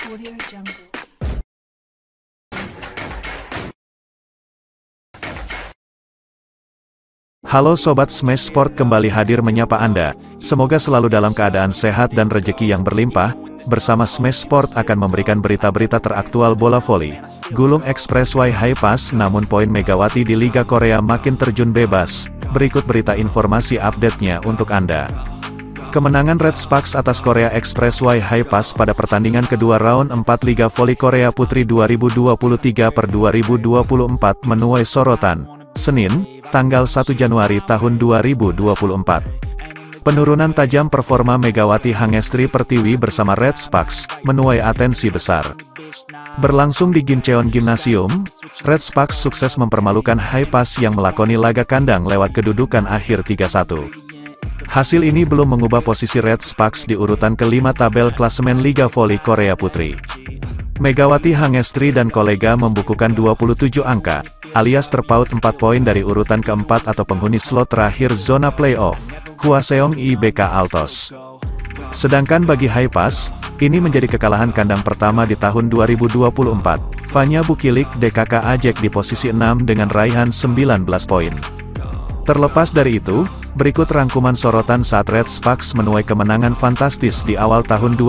Audio Jungle. Halo Sobat Smash Sport, kembali hadir menyapa Anda. Semoga selalu dalam keadaan sehat dan rejeki yang berlimpah. Bersama Smash Sport akan memberikan berita-berita teraktual bola voli. Gulung Expressway High Pass, namun poin Megawati di Liga Korea makin terjun bebas. Berikut berita informasi update-nya untuk Anda. Kemenangan Red Sparks atas Korea Expressway High Pass pada pertandingan kedua round 4 Liga Voli Korea Putri 2023/2024 menuai sorotan. Senin, tanggal 1 Januari tahun 2024. Penurunan tajam performa Megawati Hangestri Pertiwi bersama Red Sparks menuai atensi besar. Berlangsung di Gimcheon Gymnasium, Red Sparks sukses mempermalukan High Pass yang melakoni laga kandang lewat kedudukan akhir 3-1. Hasil ini belum mengubah posisi Red Sparks di urutan kelima tabel klasemen Liga Voli Korea Putri. Megawati Hangestri dan kolega membukukan 27 angka, alias terpaut 4 poin dari urutan keempat atau penghuni slot terakhir zona playoff, Hwaseong IBK Altos. Sedangkan bagi High Pass, ini menjadi kekalahan kandang pertama di tahun 2024. Fanya Bukilik DKK Ajek di posisi 6 dengan raihan 19 poin. Terlepas dari itu, berikut rangkuman sorotan saat Red Sparks menuai kemenangan fantastis di awal tahun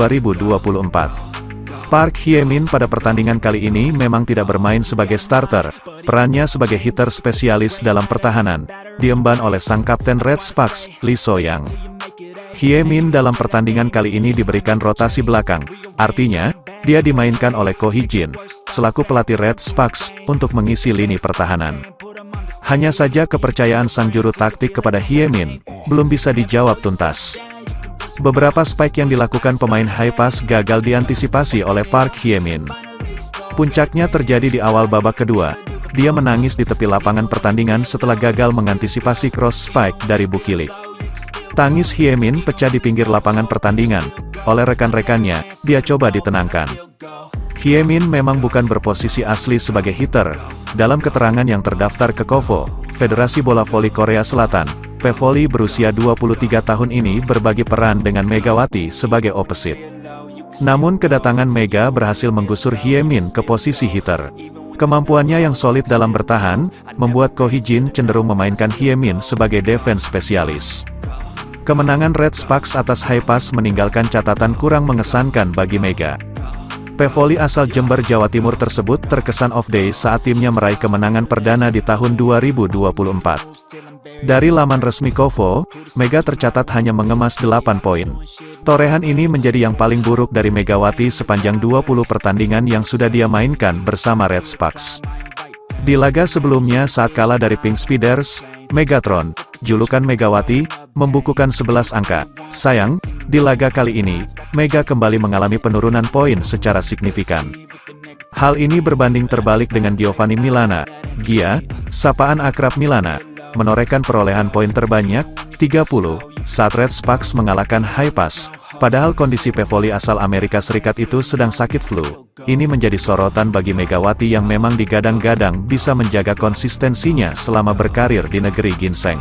2024. Park Hye-min pada pertandingan kali ini memang tidak bermain sebagai starter. Perannya sebagai hitter spesialis dalam pertahanan diemban oleh sang kapten Red Sparks, Lee So-young. Hye-min dalam pertandingan kali ini diberikan rotasi belakang, artinya, dia dimainkan oleh Ko Hee-jin, selaku pelatih Red Sparks, untuk mengisi lini pertahanan. Hanya saja kepercayaan sang juru taktik kepada Hye-min belum bisa dijawab tuntas. Beberapa spike yang dilakukan pemain High Pass gagal diantisipasi oleh Park Hye-min. Puncaknya terjadi di awal babak kedua. Dia menangis di tepi lapangan pertandingan setelah gagal mengantisipasi cross spike dari Bukilik. Tangis Hye-min pecah di pinggir lapangan pertandingan. Oleh rekan-rekannya, dia coba ditenangkan. Hye-min memang bukan berposisi asli sebagai hitter. Dalam keterangan yang terdaftar ke KOVO, Federasi Bola Voli Korea Selatan, Pevoli berusia 23 tahun ini berbagi peran dengan Megawati sebagai opposite. Namun kedatangan Mega berhasil menggusur Hye-min ke posisi hitter. Kemampuannya yang solid dalam bertahan, membuat Ko Hee-jin cenderung memainkan Hye-min sebagai defense spesialis. Kemenangan Red Sparks atas High Pass meninggalkan catatan kurang mengesankan bagi Mega. Pevoli asal Jember, Jawa Timur tersebut terkesan off day saat timnya meraih kemenangan perdana di tahun 2024. Dari laman resmi KOVO, Mega tercatat hanya mengemas 8 poin. Torehan ini menjadi yang paling buruk dari Megawati sepanjang 20 pertandingan yang sudah dia mainkan bersama Red Sparks. Di laga sebelumnya saat kalah dari Pink Speeders, Megatron, julukan Megawati, membukukan 11 angka. Sayang, di laga kali ini, Mega kembali mengalami penurunan poin secara signifikan. Hal ini berbanding terbalik dengan Giovanni Milana, Gia, sapaan akrab Milana, menorehkan perolehan poin terbanyak, 30, saat Red Sparks mengalahkan High Pass. Padahal kondisi Pevoli asal Amerika Serikat itu sedang sakit flu. Ini menjadi sorotan bagi Megawati yang memang digadang-gadang bisa menjaga konsistensinya selama berkarir di negeri ginseng.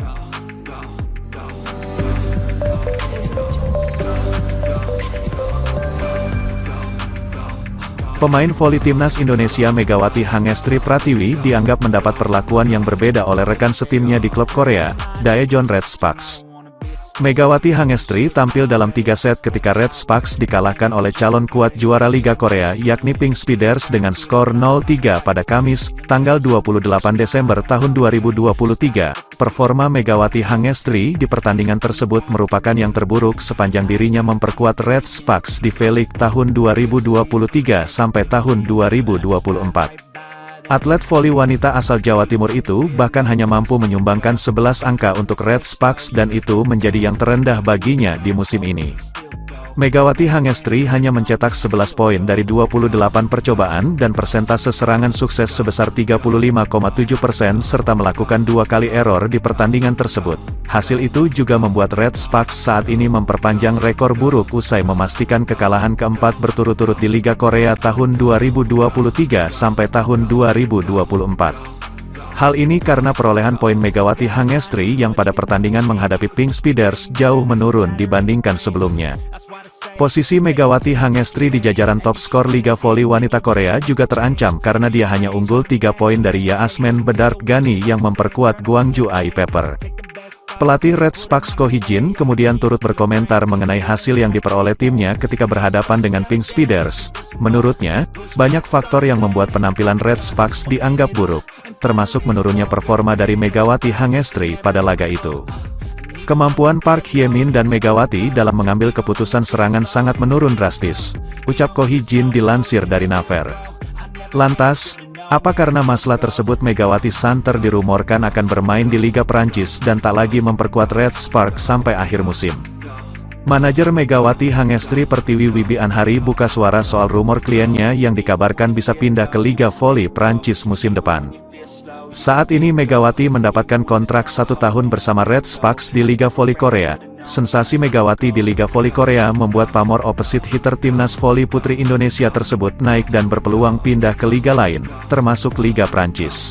Pemain voli timnas Indonesia Megawati Hangestri Pratiwi dianggap mendapat perlakuan yang berbeda oleh rekan setimnya di klub Korea, Daejeon Red Sparks. Megawati Hangestri tampil dalam 3 set ketika Red Sparks dikalahkan oleh calon kuat juara Liga Korea yakni Pink Speeders dengan skor 0-3 pada Kamis, tanggal 28 Desember tahun 2023. Performa Megawati Hangestri di pertandingan tersebut merupakan yang terburuk sepanjang dirinya memperkuat Red Sparks di V-League tahun 2023 sampai tahun 2024. Atlet voli wanita asal Jawa Timur itu bahkan hanya mampu menyumbangkan 11 angka untuk Red Sparks dan itu menjadi yang terendah baginya di musim ini. Megawati Hangestri hanya mencetak 11 poin dari 28 percobaan dan persentase serangan sukses sebesar 35,7% serta melakukan 2 kali error di pertandingan tersebut. Hasil itu juga membuat Red Sparks saat ini memperpanjang rekor buruk usai memastikan kekalahan keempat berturut-turut di Liga Korea tahun 2023 sampai tahun 2024. Hal ini karena perolehan poin Megawati Hangestri yang pada pertandingan menghadapi Pink Speeders jauh menurun dibandingkan sebelumnya. Posisi Megawati Hangestri di jajaran top skor Liga Voli Wanita Korea juga terancam karena dia hanya unggul 3 poin dari Yasmin Bedard Ghani yang memperkuat Gwangju Ai Pepper. Pelatih Red Sparks Ko Hee-jin kemudian turut berkomentar mengenai hasil yang diperoleh timnya ketika berhadapan dengan Pink Speeders. Menurutnya, banyak faktor yang membuat penampilan Red Sparks dianggap buruk, termasuk menurunnya performa dari Megawati Hangestri pada laga itu. Kemampuan Park Hye-min dan Megawati dalam mengambil keputusan serangan sangat menurun drastis, ucap Ko Hee-jin dilansir dari Naver. Lantas, apa karena masalah tersebut Megawati Santer dirumorkan akan bermain di Liga Prancis dan tak lagi memperkuat Red Sparks sampai akhir musim? Manajer Megawati Hangestri Pertiwi Wibi Anhari buka suara soal rumor kliennya yang dikabarkan bisa pindah ke Liga Voli Prancis musim depan. Saat ini Megawati mendapatkan kontrak 1 tahun bersama Red Sparks di Liga Voli Korea. Sensasi Megawati di Liga Voli Korea membuat pamor opposite hitter timnas voli putri Indonesia tersebut naik dan berpeluang pindah ke liga lain, termasuk Liga Prancis.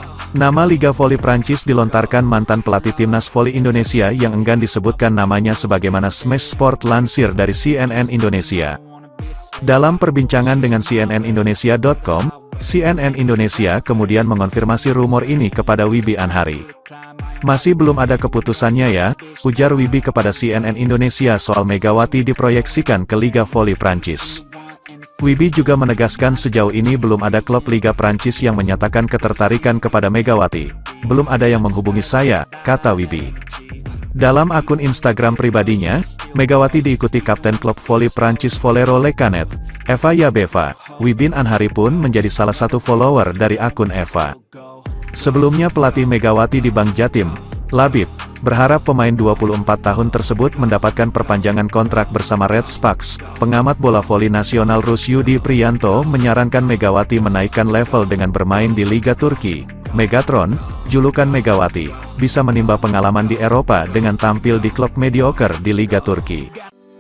Nama Liga Voli Prancis dilontarkan mantan pelatih timnas voli Indonesia yang enggan disebutkan namanya sebagaimana Smash Sport lansir dari CNN Indonesia. Dalam perbincangan dengan CNNindonesia.com, CNN Indonesia kemudian mengonfirmasi rumor ini kepada Wibi Anhari. Masih belum ada keputusannya ya, ujar Wibi kepada CNN Indonesia soal Megawati diproyeksikan ke Liga Voli Prancis. Wibi juga menegaskan sejauh ini belum ada klub Liga Prancis yang menyatakan ketertarikan kepada Megawati. Belum ada yang menghubungi saya, kata Wibi. Dalam akun Instagram pribadinya, Megawati diikuti Kapten klub voli Prancis Volero Le Canet, Eva Yabeva. Wibi Anhari pun menjadi salah satu follower dari akun Eva. Sebelumnya pelatih Megawati di Bank Jatim, Labib, berharap pemain 24 tahun tersebut mendapatkan perpanjangan kontrak bersama Red Sparks. Pengamat bola voli nasional Rusyudi Priyanto menyarankan Megawati menaikkan level dengan bermain di Liga Turki. Megatron, julukan Megawati, bisa menimba pengalaman di Eropa dengan tampil di klub mediocre di Liga Turki.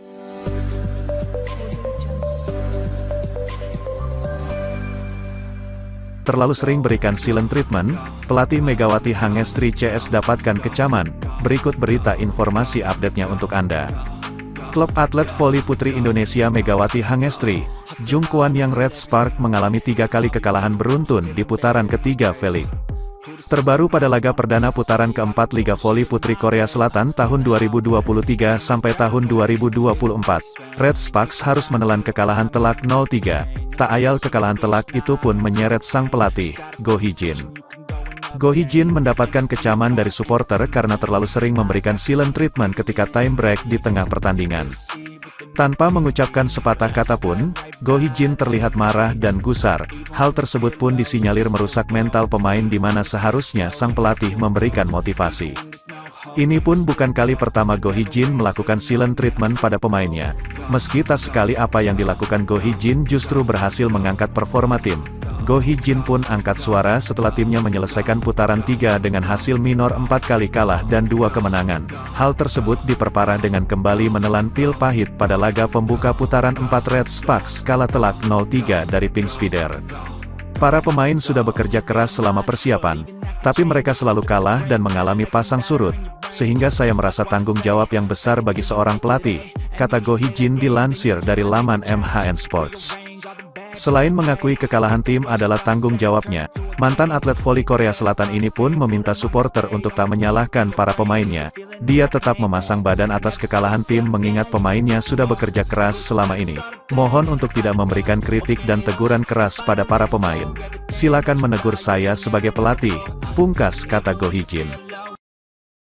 Terlalu sering berikan silent treatment, pelatih Megawati Hangestri CS dapatkan kecaman. Berikut berita informasi update-nya untuk Anda. Klub atlet voli putri Indonesia Megawati Hangestri, Jung Kwan yang Red Sparks mengalami 3 kali kekalahan beruntun di putaran ketiga V-League. Terbaru pada laga perdana putaran keempat Liga Voli Putri Korea Selatan tahun 2023 sampai tahun 2024, Red Sparks harus menelan kekalahan telak 0-3. Tak ayal kekalahan telak itu pun menyeret sang pelatih, Go Hee-jin. Go Hee-jin mendapatkan kecaman dari supporter karena terlalu sering memberikan silent treatment ketika time break di tengah pertandingan. Tanpa mengucapkan sepatah kata pun, Go Hee-jin terlihat marah dan gusar. Hal tersebut pun disinyalir merusak mental pemain di mana seharusnya sang pelatih memberikan motivasi. Ini pun bukan kali pertama Go Hee-jin melakukan silent treatment pada pemainnya. Meski tak sekali apa yang dilakukan Go Hee-jin justru berhasil mengangkat performa tim. Go Hee-jin pun angkat suara setelah timnya menyelesaikan putaran 3 dengan hasil minor 4 kali kalah dan 2 kemenangan. Hal tersebut diperparah dengan kembali menelan pil pahit pada laga pembuka putaran 4 Red Sparks kalah telak 0-3 dari Pink Speeders. Para pemain sudah bekerja keras selama persiapan, tapi mereka selalu kalah dan mengalami pasang surut, sehingga saya merasa tanggung jawab yang besar bagi seorang pelatih, kata Go Hee-jin dilansir dari laman MHN Sports. Selain mengakui kekalahan tim adalah tanggung jawabnya, mantan atlet voli Korea Selatan ini pun meminta supporter untuk tak menyalahkan para pemainnya. Dia tetap memasang badan atas kekalahan tim mengingat pemainnya sudah bekerja keras selama ini. Mohon untuk tidak memberikan kritik dan teguran keras pada para pemain. Silakan menegur saya sebagai pelatih, pungkas kata Go Hee-jin.